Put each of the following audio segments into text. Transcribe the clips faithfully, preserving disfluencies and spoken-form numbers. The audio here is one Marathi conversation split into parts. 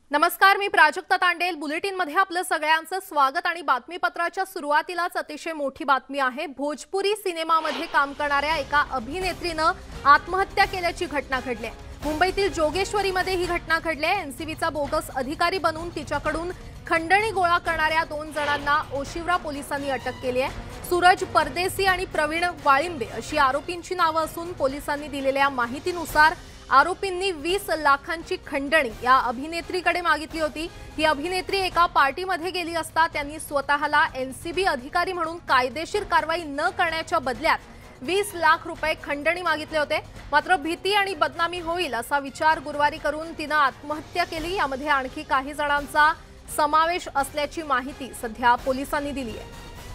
नमस्कार, मी प्राजक्ता तांडेल। बुलेटिनमध्ये आपलं सगळ्यांचं स्वागत आणि बातमीपत्राच्या सुरुवातीलाच अतिशय मोठी बातमी आहे। भोजपुरी सिनेमामध्ये काम करणाऱ्या एका अभिनेत्रीनं आत्महत्या केल्याची घटना घडली आहे। मुंबईतील जोगेश्वरीमध्ये ही घटना घडली आहे। एनसीबीचा बोगस अधिकारी बनून तिच्याकडून खंडणी गोळा करणाऱ्या दोन जणांना ओशिवरा पोलिसांनी अटक केली आहे। सूरज परदेसी आणि प्रवीण वाळिंबे अशी आरोपींची नावं असून पोलिसांनी दिलेल्या माहितीनुसार आरोपींनी वीस लाखांची खंडणी या अभिनेत्रीकडे मागितली होती। ही अभिनेत्री एका पार्टीमध्ये गेली असता त्यांनी स्वतःला एनसीबी अधिकारी म्हणून कायदेशीर कारवाई न करण्याच्या बदल्यात वीस लाख रुपये खंडणी मागितले होते। मात्र भीती आणि बदनामी होईल असा विचार गुरुवारी करून तिने आत्महत्या केली। यामध्ये आणखी काही जणांचा समावेश असल्याची माहिती सध्या पोलिसांनी दिली आहे।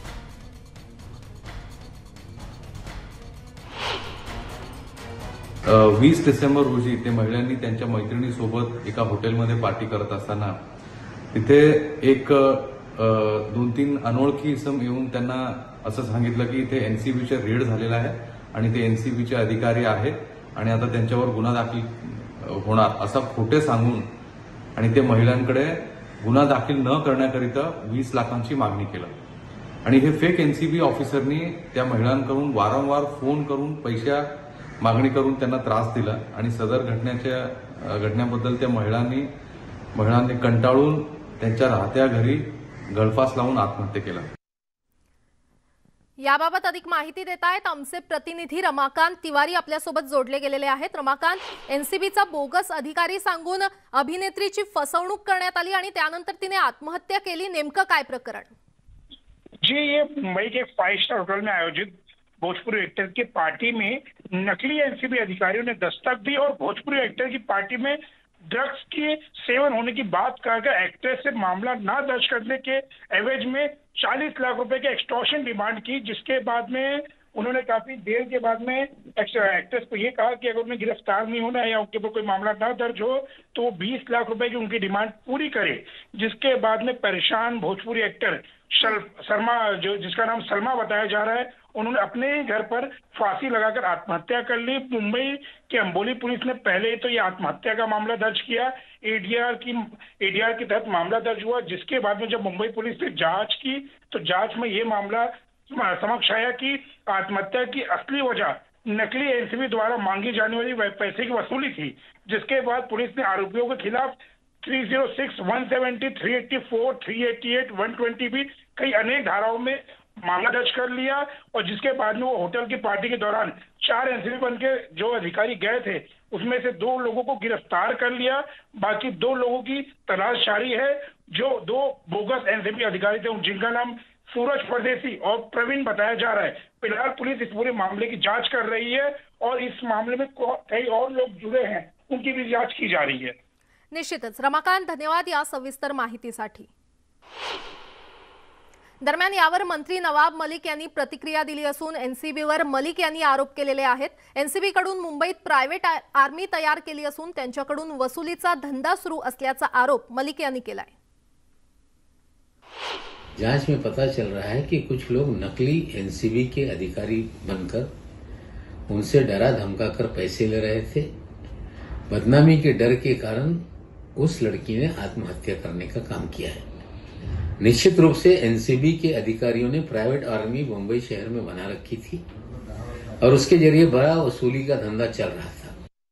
वीस डिसेंबर रोजी ते महिलांनी त्यांच्या मैत्रिणीसोबत एका हॉटेलमध्ये पार्टी करत असताना तिथे एक दोन तीन अनोळखी इसम येऊन त्यांना असं सांगितलं की इथे एनसीबीचे रेड झालेला आहे आणि ते एनसीबीचे अधिकारी आहेत आणि आता त्यांच्यावर गुन्हा दाखल होणार असं खोटे सांगून आणि ते महिलांकडे गुन्हा दाखल न करण्याकरिता वीस लाखांची मागणी केलं आणि हे फेक एनसीबी ऑफिसरनी त्या महिलांकडून वारंवार फोन करून पैशा मागणी करून त्यांना त्रास दिला आणि सदर घटनेच्या घटनेबद्दल त्या महिलांनी महिलांनी कंटाळून त्यांच्या राहत्या घरी गळफास लावून आत्महत्या केला। याबाबत अधिक माहिती देत आहेत आमचे प्रतिनिधी रमाकांत तिवारी आपल्यासोबत जोडले गेलेले आहेत। रमाकांत, एनसीबीचा बोगस अधिकारी सांगून अभिनेत्रीची फसवणूक करण्यात आली आणि त्यानंतर तिने आत्महत्या केली, नेमकं काय प्रकरण? जी, ये मुंबई के फाइव स्टार होटल में आयोजित भोजपुरी एक्टर की पार्टी में नकली एनसीबी अधिकारियों ने दस्तक दी और भोजपुरी एक्टर की पार्टी में ड्रग्स के सेवन होने की बात कहकर एक्ट्रेस से मामला न दर्ज करने के एवज में चालीस लाख रुपए की एक्सटॉर्शन डिमांड की, जिसके बाद में उन्होंने काफी देर के बाद में एक्ट्रेस को ये कहा कि अगर उन्हें गिरफ्तार नहीं होना है या उनके ऊपर कोई मामला न दर्ज हो तो वो बीस लाख रुपए की उनकी डिमांड पूरी करे। जिसके बाद में परेशान भोजपुरी एक्टर शर्मा, जो जिसका नाम सलमा बताया जा रहा है, उन्होंने अपने घर पर फांसी लगाकर आत्महत्या कर ली। मुंबई के अंबोली पुलिस ने पहले तो ये आत्महत्या का मामला दर्ज किया, एडीआर की एडीआर के तहत मामला दर्ज हुआ। जिसके बाद में जब मुंबई पुलिस ने जांच की तो जांच में ये मामला समक्ष आया कि आत्महत्या की असली वजह नकली एनसीबी द्वारा मांगी जाने वाली पैसे की वसूली थी। जिसके बाद पुलिस ने आरोपियों के खिलाफ तीन सौ छह, एक सौ सत्तर, तीन सौ चौरासी, तीन सौ अट्ठासी, एक सौ बीस भी कई अनेक धाराओं में मामला दर्ज कर लिया। और जिसके बाद में वो होटल की पार्टी के दौरान चार एनसीबी बन के जो अधिकारी गए थे उसमें से दो लोगों को गिरफ्तार कर लिया। बाकी दो लोगों की तलाश जारी है। जो दो बोगस एनसीबी अधिकारी थे जिनका नाम सूरज परदेसी और प्रवीण बताया जा रहा है। फिलहाल पुलिस इस पूरे मामले की जांच कर रही है और इस मामले में कई और लोग जुड़े हैं, उनकी भी जांच की जा रही है। निश्चितच रमाकांत, धन्यवाद या सविस्तर माहितीसाठी। दरम्यान यावर मंत्री नवाब मलिक यांनी प्रतिक्रिया दिली असून एनसीबीवर मलिक यांनी आरोप केलेले आहेत। एनसीबीकडून मुंबईत प्रायव्हेट आर्मी तयार केली असून त्यांच्याकडून वसुलीचा धंदा सुरू असल्याचा आरोप मलिक यांनी केलाय। जांच में पता चल रहा है कि कुछ लोग नकली एनसीबी के अधिकारी बनकर उनसे डरा धमकाकर पैसे ले रहे थे। बदनामी के डर के कारण उस लड़की ने आत्महत्या करने का काम किया है। निश्चित रूप से एनसीबी के अधिकारियों ने प्राइवेट आर्मी मुंबई शहर में बना रखी थी और उसके जरिए बड़ा वसूली का धंधा चल रहा था।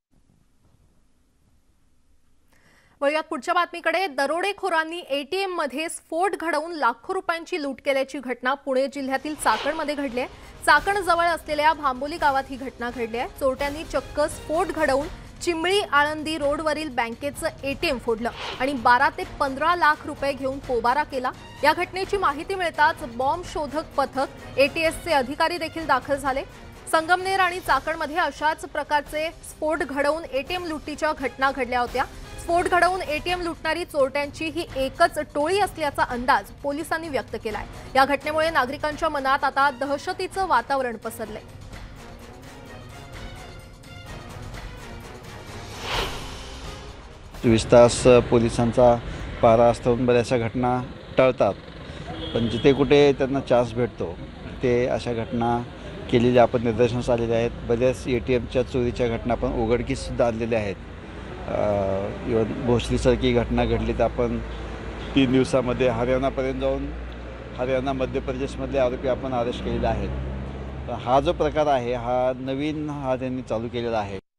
वळूयात पुढच्या बातमीकडे। दरोडेखोरांनी एटीएम मध्ये स्फोट घडवून लाखो रुपयांची लूट केल्याची घटना पुणे जिल्ह्यातील चाकणमध्ये घडली आहे। चाकण जवळ असलेल्या भांबोली गावात ही घटना घडली आहे। चोरट्यांनी चक्क स्फोट घडवून चिंबळी आळंदी रोडवरील बँकेचं एटीएम फोडलं आणि बारा ते पंधरा लाख रुपये घेऊन पोबारा केला। या घटनेची माहिती मिळताच बॉम्ब शोधक पथक एटीएसचे अधिकारी देखील दाखल झाले। संगमनेर आणि चाकणमध्ये अशाच प्रकारचे स्फोट घडवून एटीएम लुटीच्या घटना घडल्या होत्या। स्फोट घडवून एटीएम लुटणारी चोरट्यांची ही एकच टोळी असल्याचा अंदाज पोलिसांनी व्यक्त केलाय। या घटनेमुळे नागरिकांच्या मनात आता दहशतीचं वातावरण पसरलंय। चोवीस तास पोलिसांचा पारा असताना बऱ्याचशा घटना टळतात, पण जिथे कुठे त्यांना चान्स भेटतो ते अशा घटना केलेल्या आपण निदर्शनास आलेल्या आहेत। बऱ्याच एटीएमच्या चोरीच्या घटना पण उघडकीस सुद्धा आलेल्या आहेत। इवन भोसरीसारखी घटना घडली तर आपण तीन दिवसामध्ये हरियाणापर्यंत जाऊन हरियाणा मध्य प्रदेशमधले आरोपी आपण अरेस्ट केलेले आहेत. तर हा जो प्रकार आहे हा नवीन हा त्यांनी चालू केलेला आहे.